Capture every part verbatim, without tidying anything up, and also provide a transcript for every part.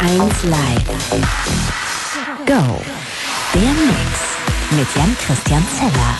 eins Live. Go. Der Mix mit Jan Christian Zeller.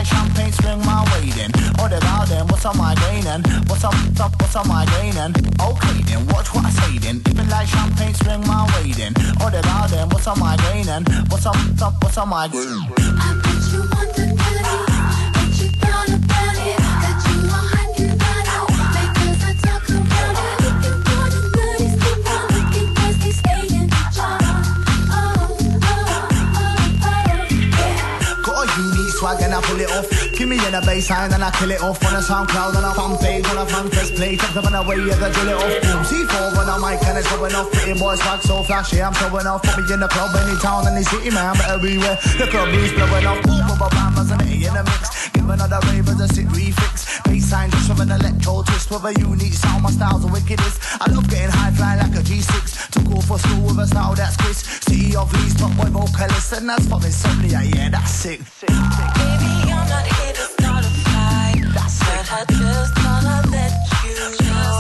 like champagne, swing my weight in. Oh, the garden, what's on my gaining? What's up, what's up, what's on my gaining? Okay then, watch what I say then. Even like champagne, swing my weight in. Oh, the garden, what's on my gaining? What's up, what's up, what's on my gaining? I bet you want the goodies, but you thought about it. That you are hot and bothered, because I talk around it. Looking for the goodies, keep on looking, cause they stay in the jar. Oh, oh, oh, oh, yeah. Got a unique swag and I pull it off. Give me in a baseline and I kill it off. On a SoundCloud and a fan page, on a fan press play. Top up and away, yeah, they drill it off. Boom, C four on a mic and it's going off. Pretty boy swag so flashy, I'm showing off. Put me in the club, any town, any city, man, but everywhere. The club blues blowing off. Boom, boom, boom, bam, as an A in the mix. Give another ravers a sit refix. Baseline just from an electro twist with a unique sound. My style's the wickedest. I love getting high, flying like a G six. Took off for school with a style that's Chris. City of Leeds, top boy vocalist, and that's from insomnia. Yeah, that's sick. sick, sick. Baby, I'm not here to start a fight, That's but sick. I just wanna let you know.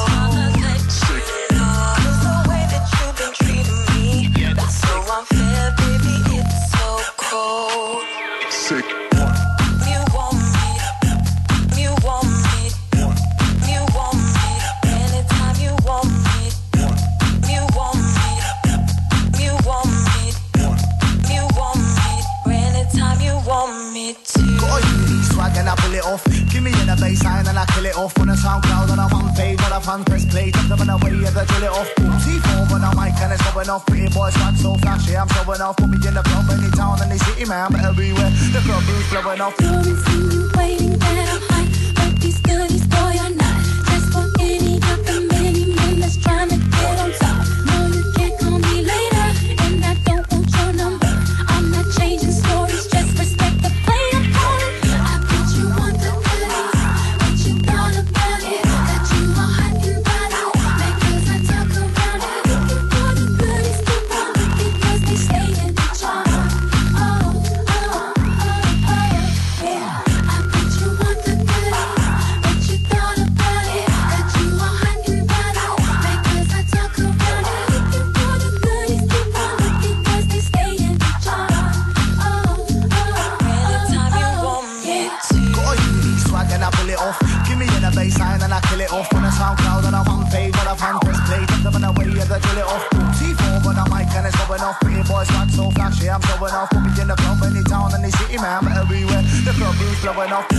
Cause the way that you've been treating me, Yeah, that's so sick. unfair, baby, it's so cold. Sick. You want me, you want me, you want me, anytime you want me, you want me, you want me, you want me, anytime you want me to. Got a unique swag and I pull it off. Give me in a baseline and I kill it off. On a SoundCloud and a fan page, on a fan press play. Top them in a way, yeah, they drill it off. Boom, C four on a mic and it's going off. Pretty boy swag so flashy, I'm showing off. Put me in the club, any town, any city, man, but everywhere. The club blues blowing off. You're insinuating that I'm high, but these goodies, boy, are not. Just for any of the many men that's trying to get on top. No, you can't call me later, and I don't want your number. I'm not changing stories, just respect the play I'm calling. I bet you want the goodies, but you thought about it. That you are hot and bothered, because I talk around it. Looking for the goodies, keep on looking, cause they stay in the jar. Oh, oh, oh, oh, yeah. I bet you want the goodies, but you thought about it. That you are hot and bothered, because I talk around it. Looking for the goodies, keep on looking, cause they stay in the jar. Oh, oh, Anytime you oh, want me yeah. to. Got a unique swag and I pull it off. Give me in a baseline and I kill it off. On a SoundCloud and a fan page, on a fan press play. Top them in a way, yeah, they drill it off. Boom, C four on a mic and it's going off. Pretty boy swag so flashy, I'm showing off. Put me in the club, any town, any city, man, but everywhere. The club blues blowing off.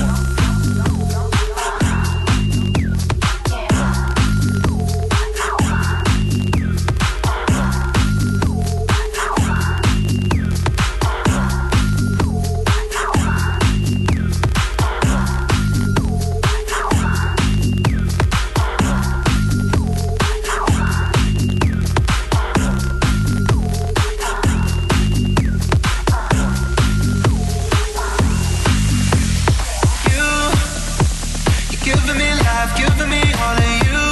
Giving me life, giving me all of you.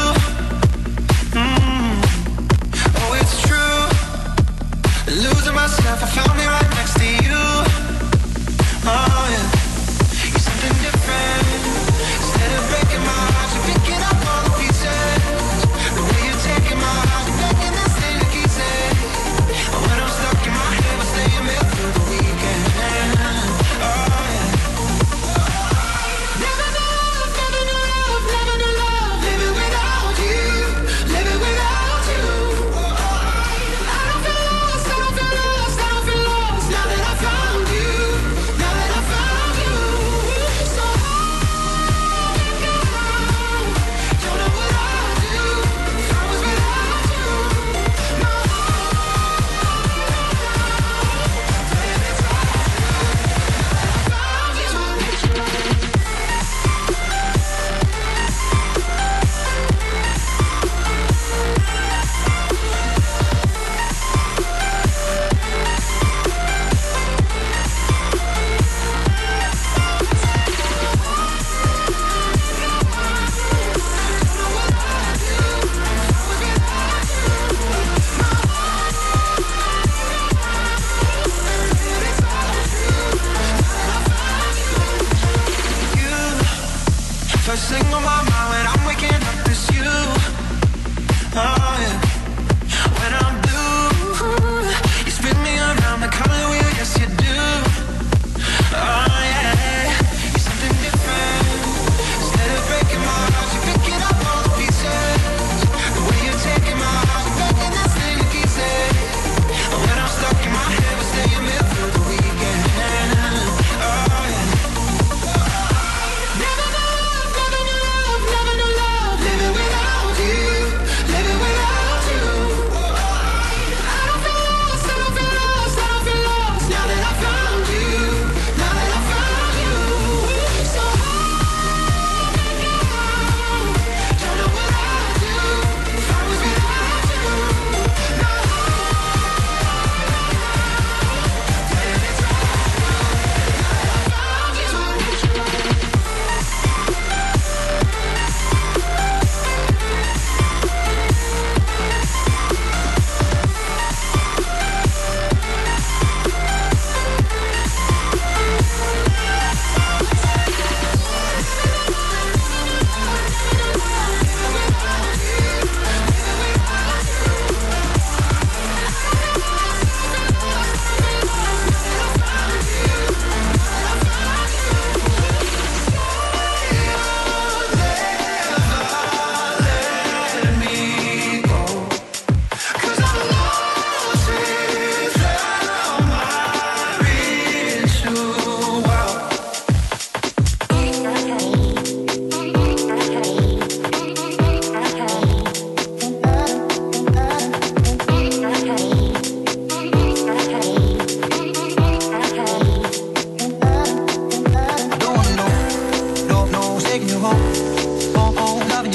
Mm. Oh, it's true. Losing myself, I found me right next to you. Oh, yeah. You're something different. Instead of breaking my heart, you're picking up all the pieces. The way you're taking my heart, you're making this thing to pieces. When I'm stuck in my head, we're staying there through the weekend. Oh, yeah. Never know. Living without you, living without you. I don't feel lost, I don't feel lost, I don't feel lost. Now that I found you, now that I found you. So hold me down, don't know what I'd do if I was without you. No, baby, it's all you. Now that I found you. First thing on my mind when I'm waking up is you. Oh yeah. When I'm blue, you spin me around the color wheel, yes you do. Oh yeah. You're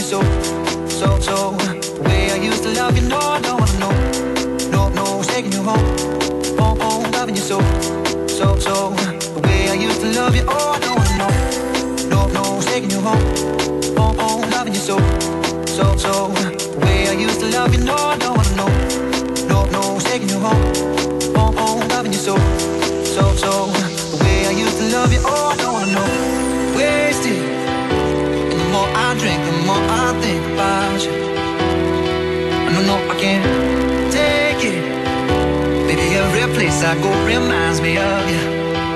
so, so, so. The way I used to love you, no, I don't wanna know. No, no, taking you home, home, home, loving you so, so, so. The way I used to love you, oh, I don't wanna know. No, no, taking you home, home, home, loving you so, so, so. The way I used to love you, no, I don't wanna know. No, no, taking you home, home, home, loving you so, so, so. The way I used to love you, oh, I don't wanna know. Wasted. And the more I drink, the more I think about you. No, no, I can't take it. Baby, every place I go reminds me of you.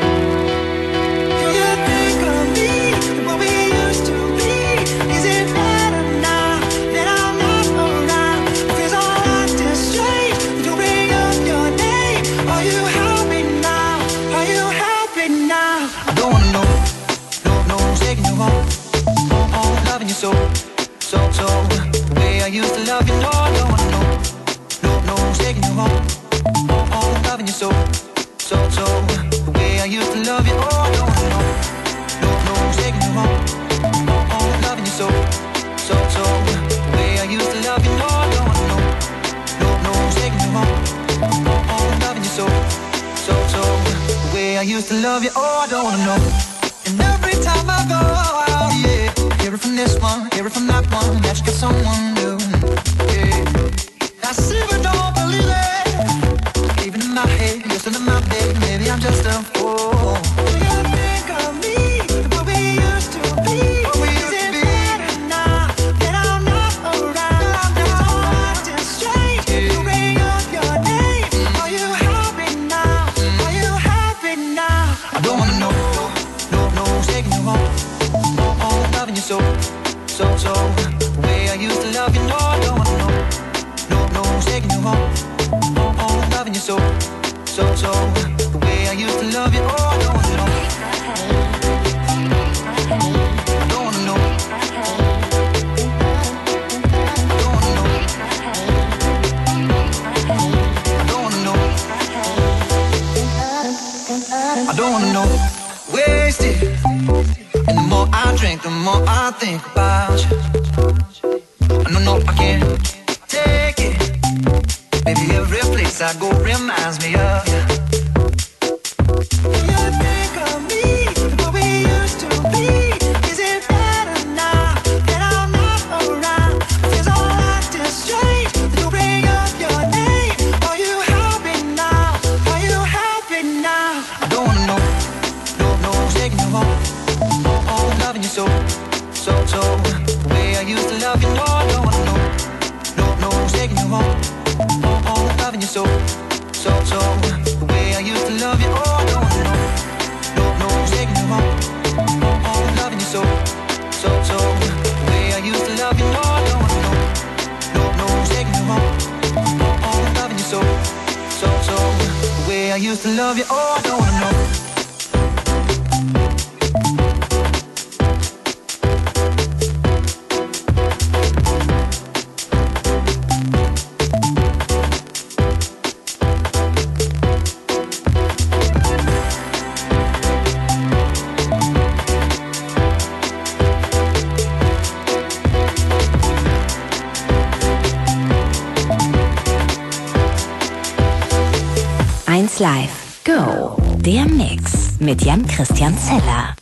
You think of me, what we used to be. Is it better now that I'm not around? Feels all acting strange. Don't bring up your name. Are you happy now? Are you happy now? I don't wanna know. No, no, taking you home, home, home, loving you so, so, so. The way I used to love you, no, I don't wanna know. No, no, taking you home, home, home, loving you so, so, so. The way I used to love you, oh, I don't wanna know. No, no, taking you home, home, home, loving you so, so, so. The way I used to love you, no, I don't wanna know. No, no, taking you home, home, home, loving you so, so, so. The way I used to love you, oh, I don't wanna know. And every time I go out, yeah, hear it from this one, hear it from that one, that you got someone new, yeah. I see but don't believe it. Even in my head, you're still in my bed. Maybe I'm just a fool. Do you think of me, what we used to be? What we used to be. Better now that I'm not around? It's all acting strange. You bring up your name. Are you happy now? Are you happy now? I don't wanna know. No, no, taking you home, home, home, loving you so, so, so. The way I used to love you, no, I don't wanna know. No, no, taking you home, home, home, loving you so, so, so. The way I used to love you, oh, I don't wanna know. I don't wanna know. I don't wanna know. I don't wanna know. I don't wanna know. Wasted. And the more I drink, the more I think about you. No, no, I can't take it. Baby, every place I go reminds me of you. You think of me, what we used to be. Is it better now that I'm not around? Feels all acting strange. Don't bring up your name. Are you happy now? Are you happy now? I don't wanna know. No, no, taking you home, home, home, loving you so, so, so. The way I used to love you, no, I don't wanna know. No, no, taking you home, home, home, loving you so, so, so. The way I used to love you, oh, I don't wanna know. No, no, taking you home, home, home, loving you so, so, so. The way I used to love you, no, I don't wanna know. No, no, taking you home, home, home, loving you so, so, so. The way I used to love you, oh, I don't wanna know. eins Live Go, der Mix mit Jan-Christian Zeller.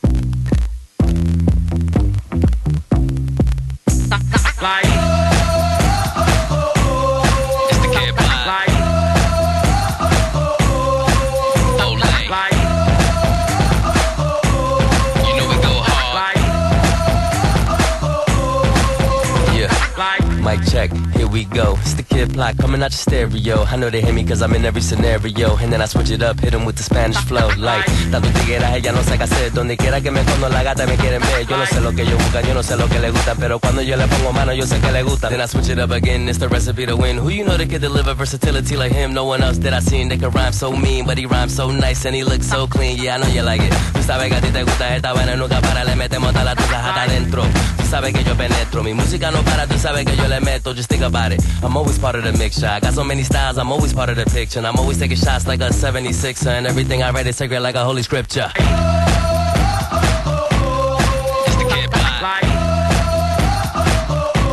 Mic check, here we go. It's the Kid Plot coming out your stereo. I know they hate me cause I'm in every scenario. And then I switch it up, hit them with the Spanish flow. Like, tanto tigueras, ella no sé qué hacer. Donde quiera que me pongo la gata me quieren ver. Yo no sé lo que ellos buscan, yo no sé lo que le gustan. Pero cuando yo le pongo mano, yo sé que le gusta. Then I switch it up again, it's the recipe to win. Who you know that could deliver versatility like him? No one else that I seen that could rhyme so mean. But he rhymes so nice and he looks so clean. Yeah, I know you like it. Tú sabes que a ti te gusta esta vaina, nunca para. Le metemos a la tuya hasta adentro. Tú sabes que yo penetro. Mi música no para, tú sabes que yo le meto. Just think about it. I'm always part of the mix shot. Got so many styles, I'm always part of the picture. And I'm always taking shots like a seventy-sixer. And everything I write is sacred like a holy scripture. It's the Kid Plot.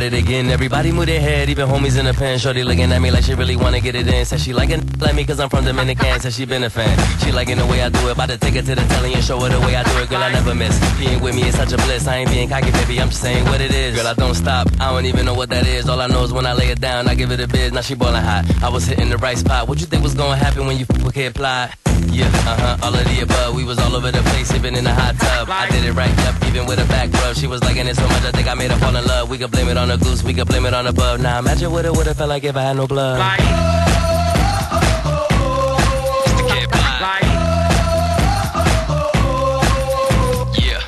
it again. Everybody move their head, even homies in the pen. Shorty looking at me like she really wanna get it in. Said she like it like me cause I'm from Dominican. Said she been a fan. She liking the way I do it. About to take her to the telly and show her the way I do it. Girl, I never miss. Being with me is such a bliss. I ain't being cocky, baby. I'm just saying what it is. Girl, I don't stop. I don't even know what that is. All I know is when I lay it down, I give it a biz. Now she boiling hot. I was hitting the right spot. What you think was gonna happen when you f with Kid Ply? Yeah, uh-huh, all of the above. We was all over the place, even in the hot tub. I did it right, yep, even with a back rub. She was liking it so much, I think I made her fall in love. We could blame it on the goose, we could blame it on the bub. Now imagine what it would've felt like if I had no blood. Like, it's the Kid Ply. Like, yeah.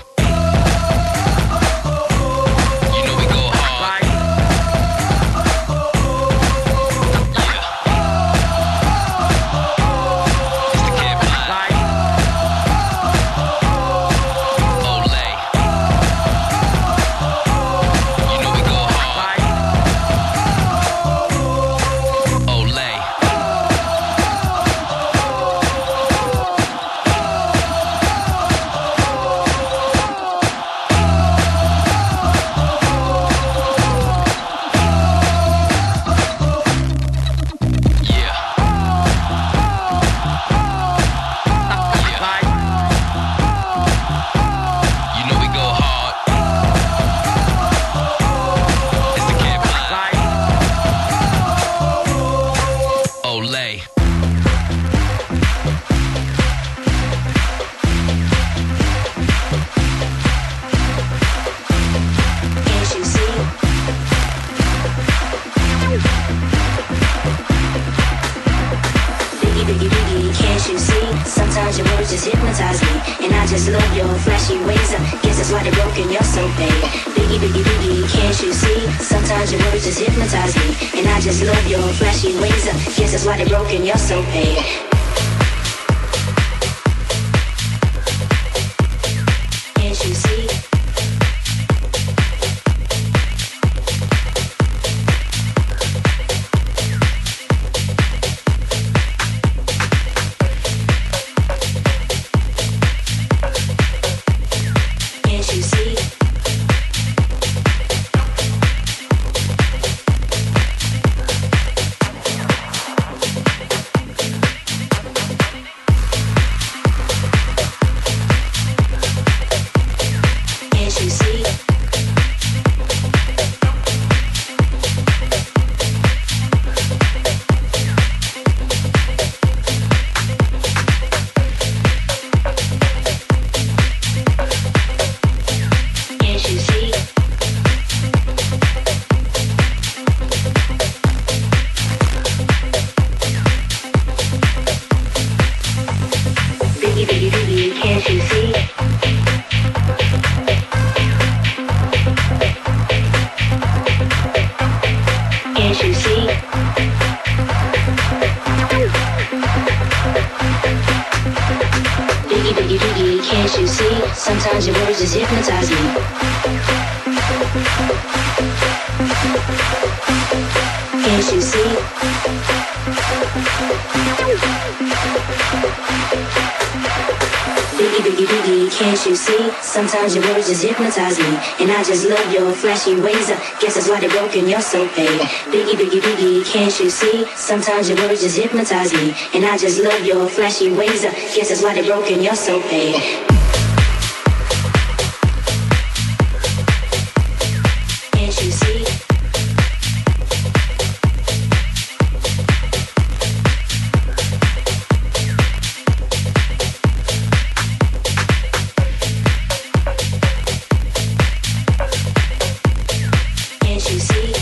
You know we go hard. Like, yeah. It's the Kid Ply. Like, Olay. You know we go hard. Like, Olay. Yeah. Yeah. Like, you know we go hard. It's the Kid Ply. Like, Olay. Can't you see? Biggie, biggie, biggie, can't you see? Sometimes your words just hypnotize me, and I just love your flashy ways. I guess that's why they're broken, you're so fake. Biggie, biggie, biggie, can't you see? Sometimes your words just hypnotize me, and I just love your flashy ways. I guess that's why they're broken, you're so fake. Can't you see? Can't you see? Can't you see? Can't you see? Biggie, biggie, biggie, can't you see? Can't you see? Biggie, biggie, biggie, can't you see? Sometimes your words just hypnotize me. Can't you see? Biggie, biggie, biggie, can't you see? Sometimes your words just hypnotize me, and I just love your flashy ways. I guess that's why they're broken, you're so fake. Biggie, biggie, biggie, can't you see? Sometimes your words just hypnotize me, and I just love your flashy ways. I guess that's why they're broken, you're so fake. Can't you see? Can't you see?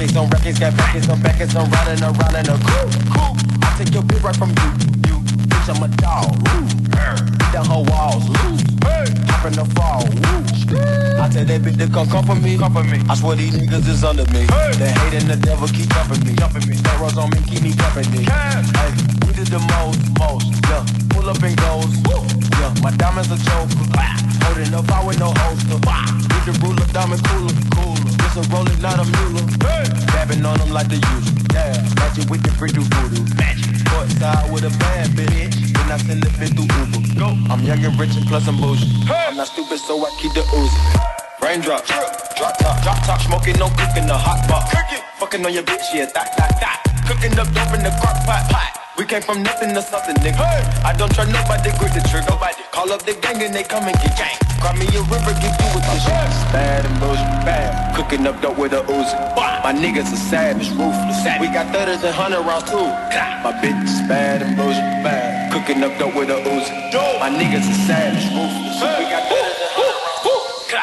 records on records, got backers on backers, I'm riding around in a cool, cool. I take your bitch right from you, you. Bitch, I'm a dog, woo. Beat down her walls, loose. Hop in the fall, woo. I tell that bitch to come come for me, come for me. I swear these niggas is under me. The hate and the devil keep jumping me, jumping me. That rose on me, keep me company. Hey, we did the most, most, yeah. Pull up and goes, woo. Yeah, my diamonds are choker. Holding up, I with no holster. With the ruler, diamond cooler, cooler. This a roller, not a mule. Dabbing on them like the usual. Yeah, magic with the freak do voodoo. Magic. Courtside with a bad bitch. Then I send the bitch through Uber. Go. I'm young and rich and plus I'm bougie. I'm not stupid, so I keep the Uzi. Raindrop, drop top, drop top, smoking, no cooking the hot pot. Fucking on your bitch, yeah, that, that, that. Cooking up dope in the crock pot, pot. We came from nothing to something, nigga. Hey. I don't try nobody, grip the trigger. Nobody. Call up the gang and they come and get gang. Cry me a river, get you with this shit. Bad and bullshit, bad. Cooking up dope with a Uzi. My niggas are savage, ruthless. We got thudders and hundred rounds too. My bitch is bad and bullshit, bad. Cooking up dope with a Uzi. My niggas are savage, ruthless. We got thudders and hundred rounds too.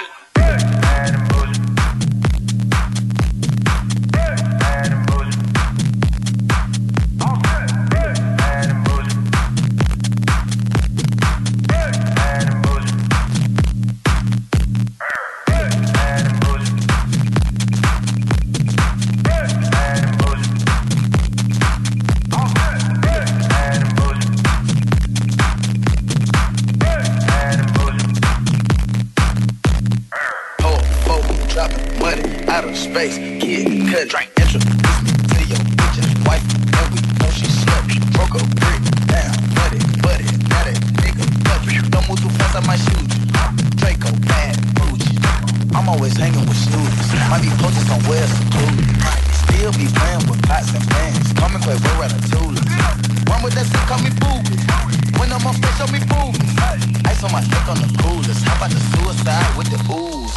Space, kid, cut, drink, introduce me to your bitch's wife, and we know she sluts. Broke a brick down, buddy, buddy, now that nigga touch me. Don't move too fast, I might shoot you. Draco, bad, Gucci. I'm always hanging with students. Might be posted somewhere secluded. Still be playing with pots and pans. Come and play with Ratatouille. Run with that shit, call me booby. When I'm on face, show me booby. Ice on my neck on the coolest. How about the suicide with the ooze?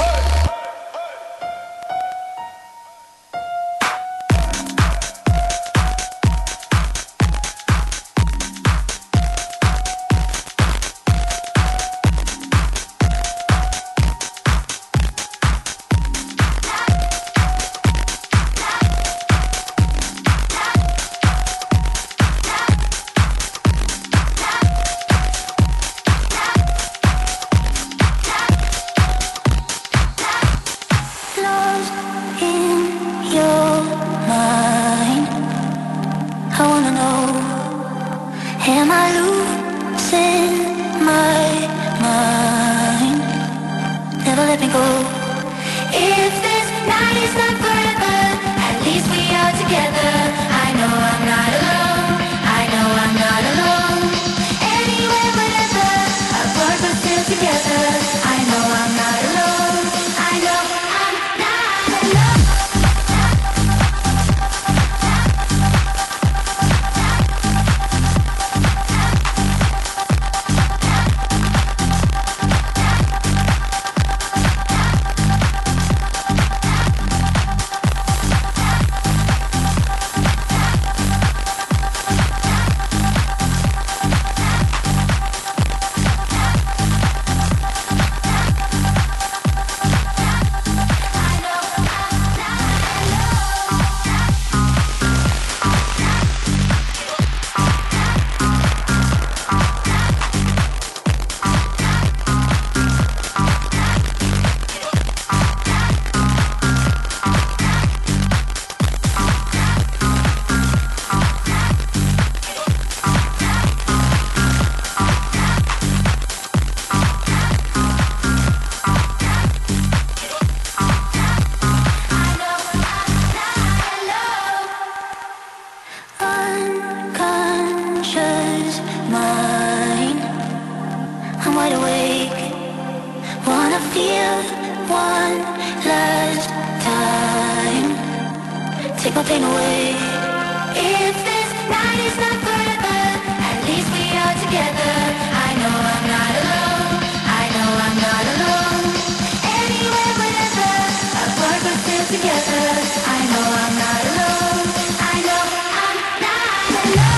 take my pain away. If this night is not forever, at least we are together. I know I'm not alone, I know I'm not alone. Anywhere, whenever, apart but still together. I know I'm not alone, I know I'm not alone.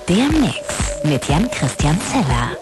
der Mix mit Jan Christian Zeller.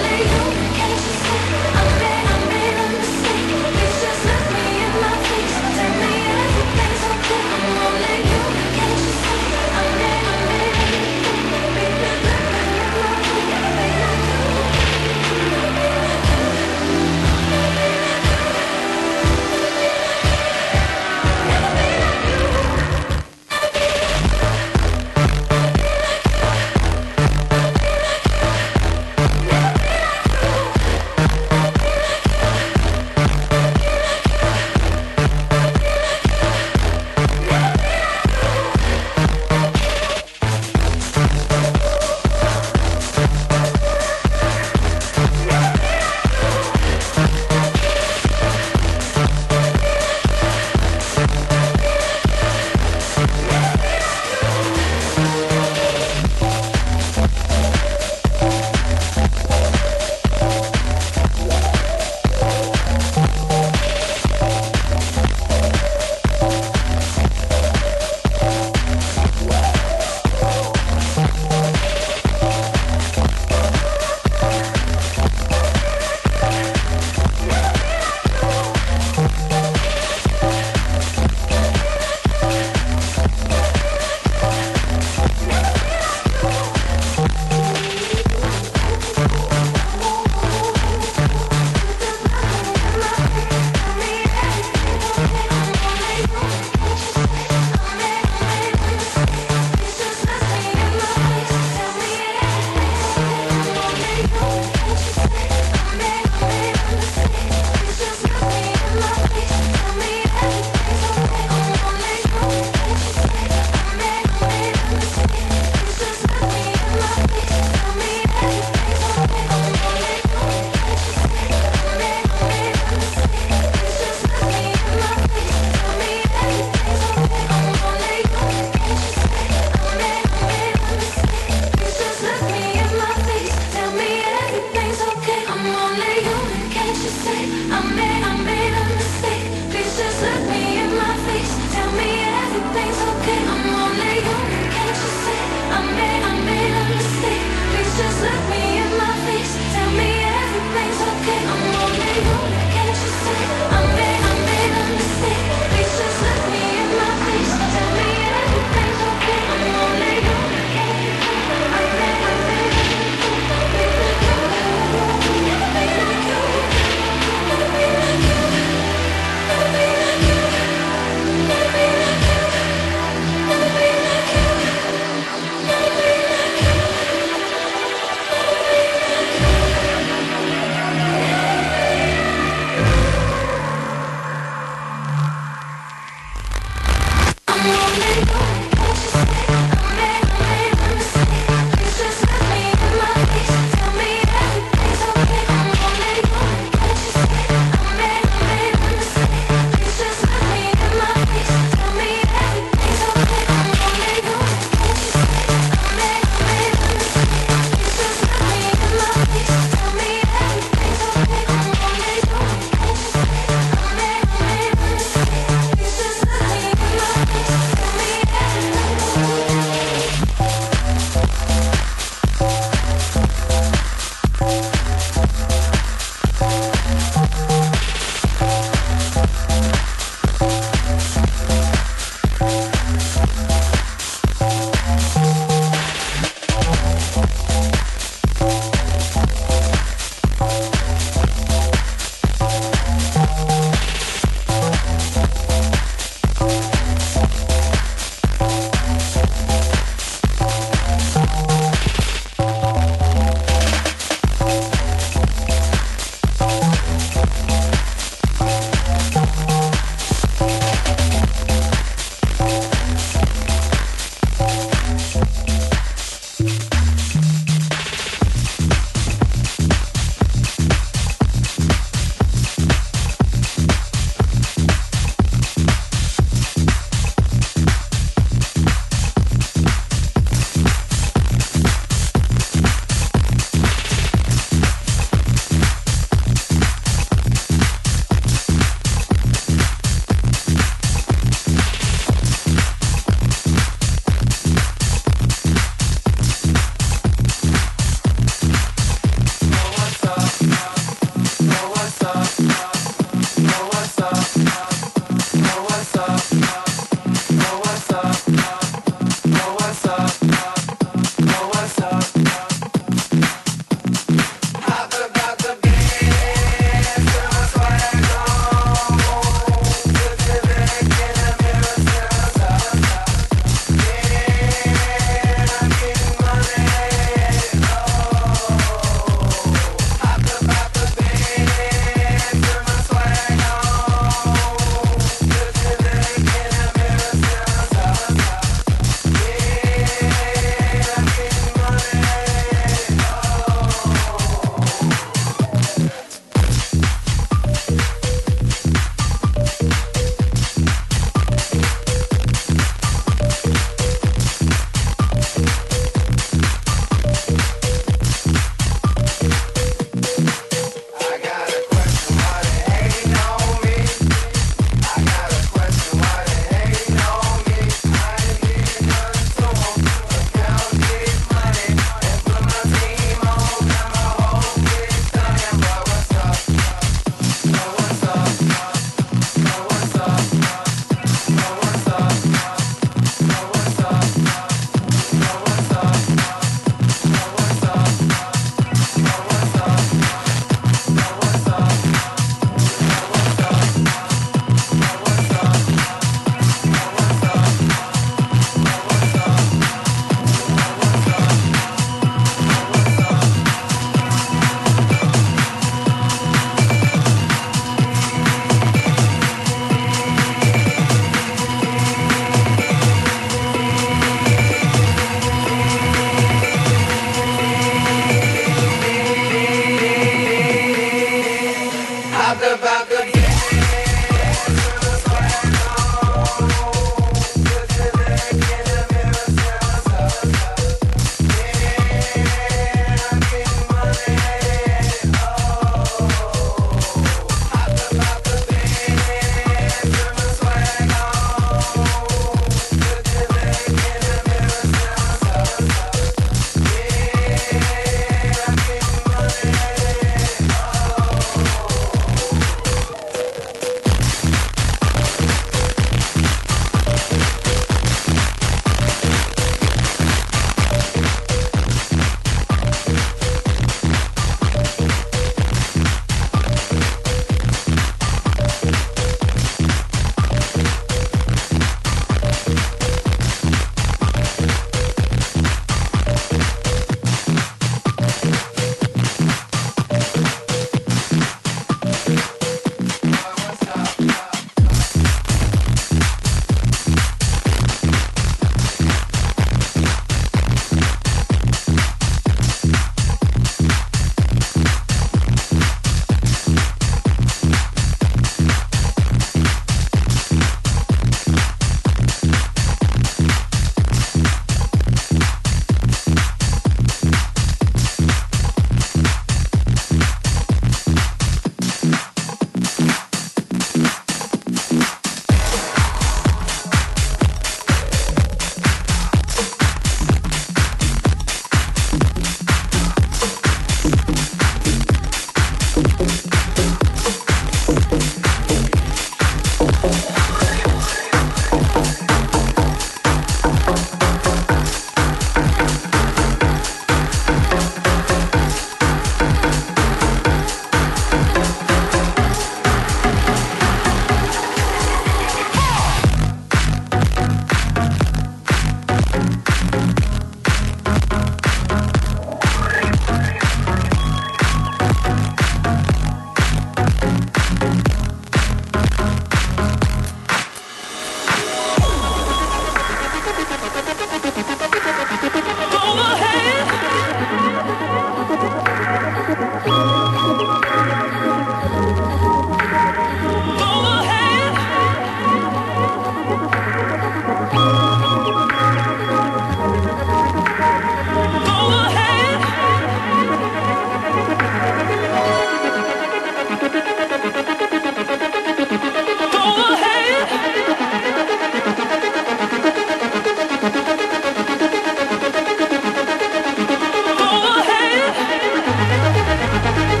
Go ahead.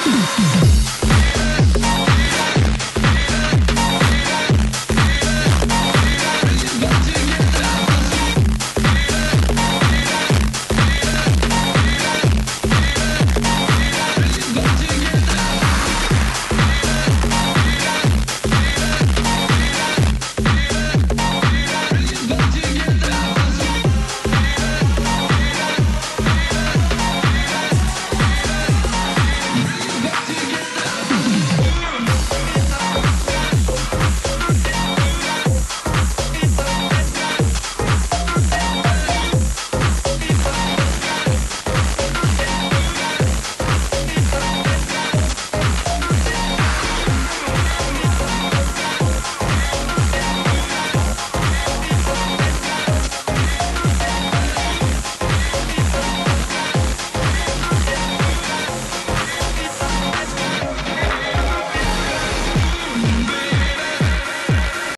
Thank you.